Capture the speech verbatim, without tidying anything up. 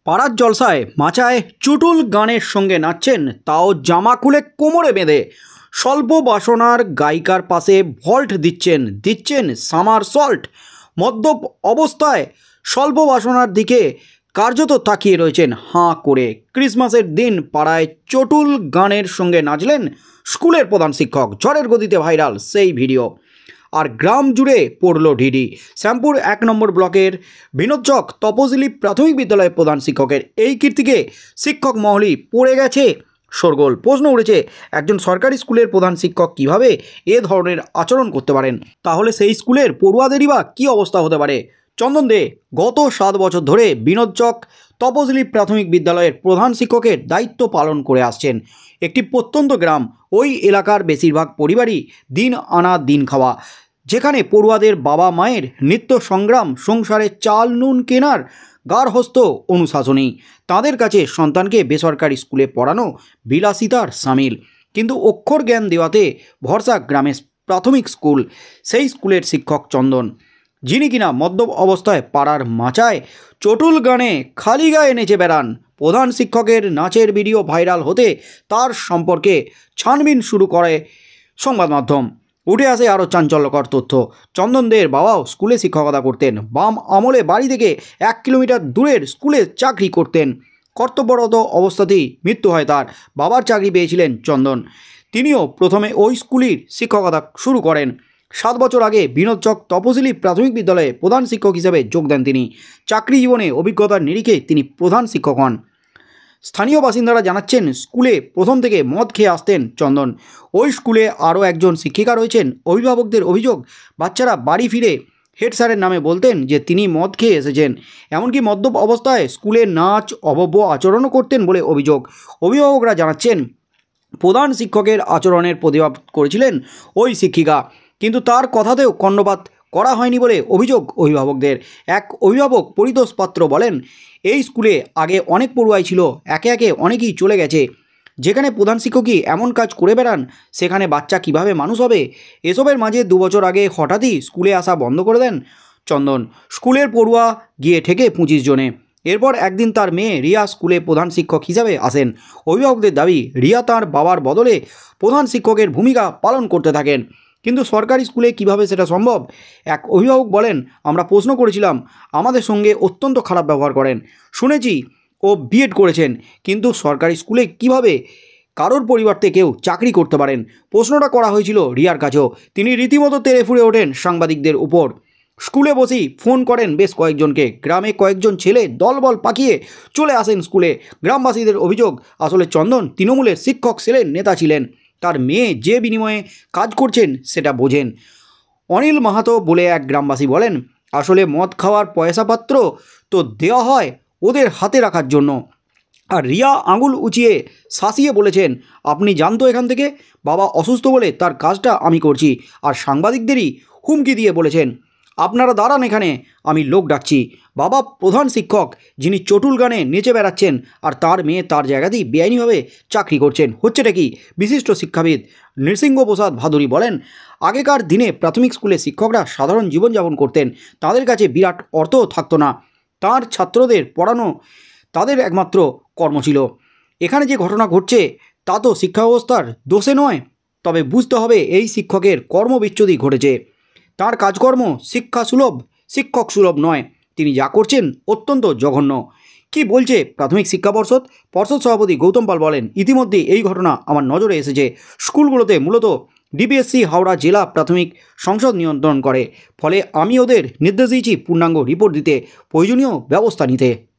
পাড়ার জলসায় মাচায় চুটুল গানের সঙ্গে নাচছেন, তাও জামা খুলে কোমরে বেঁধে। স্বল্প বাসনার গায়িকার পাশে ভল্ট দিচ্ছেন দিচ্ছেন সামার সল্ট। মদ্যপ অবস্থায় স্বল্প বাসনার দিকে কার্যত তাকিয়ে রয়েছেন হাঁ করে। ক্রিসমাসের দিন পাড়ায় চটুল গানের সঙ্গে নাচলেন স্কুলের প্রধান শিক্ষক। ঝড়ের গতিতে ভাইরাল সেই ভিডিও, আর গ্রাম জুড়ে পড়ল ঢিডি। শ্যামপুর এক নম্বর ব্লকের বিনোদচক তপশিলি প্রাথমিক বিদ্যালয়ের প্রধান শিক্ষকের এই কীর্তিকে শিক্ষক মহলই পড়ে গেছে শোরগোল। প্রশ্ন উঠেছে, একজন সরকারি স্কুলের প্রধান শিক্ষক কিভাবে এ ধরনের আচরণ করতে পারেন? তাহলে সেই স্কুলের পড়ুয়াদেরই বা কী অবস্থা হতে পারে? চন্দন দে গত সাত বছর ধরে বিনোদচক তপশিলি প্রাথমিক বিদ্যালয়ের প্রধান শিক্ষকের দায়িত্ব পালন করে আসছেন। একটি প্রত্যন্ত গ্রাম, ওই এলাকার বেশিরভাগ পরিবারই দিন আনা দিন খাওয়া, যেখানে পড়ুয়াদের বাবা মায়ের নিত্য সংগ্রাম সংসারে চাল নুন কেনার গার্হস্থ্য অনুশাসনেই। তাদের কাছে সন্তানকে বেসরকারি স্কুলে পড়ানো বিলাসিতার সামিল। কিন্তু অক্ষর জ্ঞান দেওয়াতে ভরসা গ্রামের প্রাথমিক স্কুল। সেই স্কুলের শিক্ষক চন্দন, যিনি কিনা মদ্যপ অবস্থায় পাড়ার মাচায় চটুল গানে খালি গায়ে নেচে বেড়ান। প্রধান শিক্ষকের নাচের ভিডিও ভাইরাল হতে তার সম্পর্কে ছানবিন শুরু করে সংবাদ মাধ্যম। উঠে আসে আরও চাঞ্চল্যকর তথ্য। চন্দন দের বাবাও স্কুলে শিক্ষকতা করতেন। বাম আমলে বাড়ি থেকে এক কিলোমিটার দূরের স্কুলে চাকরি করতেন। কর্তব্যরত অবস্থাতেই মৃত্যু হয় তার। বাবার চাকরি পেয়েছিলেন চন্দন। তিনিও প্রথমে ওই স্কুলের শিক্ষকতা শুরু করেন। সাত বছর আগে বিনোদচক তপশিলি প্রাথমিক বিদ্যালয়ে প্রধান শিক্ষক হিসেবে যোগ দেন তিনি। চাকরি জীবনে অভিজ্ঞতার নিরিখে তিনি প্রধান শিক্ষক হন। স্থানীয় বাসিন্দারা জানাচ্ছেন, স্কুলে প্রথম থেকে মদ খেয়ে আসতেন চন্দন। ওই স্কুলে আরও একজন শিক্ষিকা রয়েছেন। অভিভাবকদের অভিযোগ, বাচ্চারা বাড়ি ফিরে হেড স্যারের নামে বলতেন যে তিনি মদ খেয়ে এসেছেন। এমনকি মদ্যপ অবস্থায় স্কুলে নাচ অভব্য আচরণও করতেন বলে অভিযোগ। অভিভাবকরা জানাচ্ছেন, প্রধান শিক্ষকের আচরণের প্রতিবাদ করেছিলেন ওই শিক্ষিকা, কিন্তু তার কথাতেও কর্ণপাত করা হয়নি বলে অভিযোগ অভিভাবকদের। এক অভিভাবক পরিতোষ পাত্র বলেন, এই স্কুলে আগে অনেক পড়ুয়াই ছিল, একে একে অনেকেই চলে গেছে। যেখানে প্রধান শিক্ষকই এমন কাজ করে বেড়ান, সেখানে বাচ্চা কিভাবে মানুষ হবে? এসবের মাঝে দু বছর আগে হঠাৎই স্কুলে আসা বন্ধ করে দেন চন্দন। স্কুলের পড়ুয়া গিয়ে ঠেকে পঁচিশ জনে। এরপর একদিন তার মেয়ে রিয়া স্কুলে প্রধান শিক্ষক হিসাবে আসেন। অভিভাবকদের দাবি, রিয়া তার বাবার বদলে প্রধান শিক্ষকের ভূমিকা পালন করতে থাকেন। কিন্তু সরকারি স্কুলে কিভাবে সেটা সম্ভব? এক অভিভাবক বলেন, আমরা প্রশ্ন করেছিলাম, আমাদের সঙ্গে অত্যন্ত খারাপ ব্যবহার করেন। শুনেছি ও বিএড করেছেন, কিন্তু সরকারি স্কুলে কিভাবে কারোর পরিবর্তে কেউ চাকরি করতে পারেন? প্রশ্নটা করা হয়েছিল রিয়ার কাছেও। তিনি রীতিমতো তেড়ে ফুঁড়ে ওঠেন সাংবাদিকদের উপর। স্কুলে বসেই ফোন করেন বেশ কয়েকজনকে। গ্রামে কয়েকজন ছেলে দলবল পাকিয়ে চলে আসেন স্কুলে। গ্রামবাসীদের অভিযোগ, আসলে চন্দন তৃণমূলের শিক্ষক সেলের নেতা ছিলেন। তার মেয়ে যে বিনিময়ে কাজ করছেন সেটা বোঝেন। অনিল মাহাতো বলে এক গ্রামবাসী বলেন, আসলে মদ খাওয়ার পয়সাপত্র তো দেওয়া হয় ওদের হাতে রাখার জন্য। আর রিয়া আঙুল উঁচিয়ে শাসিয়ে বলেছেন, আপনি জানতো এখান থেকে, বাবা অসুস্থ বলে তার কাজটা আমি করছি। আর সাংবাদিকদেরই হুমকি দিয়ে বলেছেন, আপনারা দাঁড়ান এখানে, আমি লোক ডাকছি। বাবা প্রধান শিক্ষক, যিনি চটুল গানে নেচে বেড়াচ্ছেন, আর তার মেয়ে তার জায়গাতেই বেআইনিভাবে চাকরি করছেন। হচ্ছেটা কি? বিশিষ্ট শিক্ষাবিদ নৃসিংহ প্রসাদ ভাদুরী বলেন, আগেকার দিনে প্রাথমিক স্কুলে শিক্ষকরা সাধারণ জীবনযাপন করতেন। তাদের কাছে বিরাট অর্থও থাকতো না। তার ছাত্রদের পড়ানো তাদের একমাত্র কর্ম ছিল। এখানে যে ঘটনা ঘটছে তা তো শিক্ষা ব্যবস্থার দোষে নয়, তবে বুঝতে হবে এই শিক্ষকের কর্মবিচ্যুতি ঘটেছে। তার কাজকর্ম শিক্ষা সুলভ, শিক্ষক সুলভ নয়। তিনি যা করছেন অত্যন্ত জঘন্য। কি বলছে প্রাথমিক শিক্ষা পর্ষদ? পর্ষদ সভাপতি গৌতম পাল বলেন, ইতিমধ্যে এই ঘটনা আমার নজরে এসেছে। স্কুলগুলোতে মূলত ডিপিএসসি হাওড়া জেলা প্রাথমিক সংসদ নিয়ন্ত্রণ করে, ফলে আমি ওদের নির্দেশ দিয়েছি পূর্ণাঙ্গ রিপোর্ট দিতে, প্রয়োজনীয় ব্যবস্থা নিতে।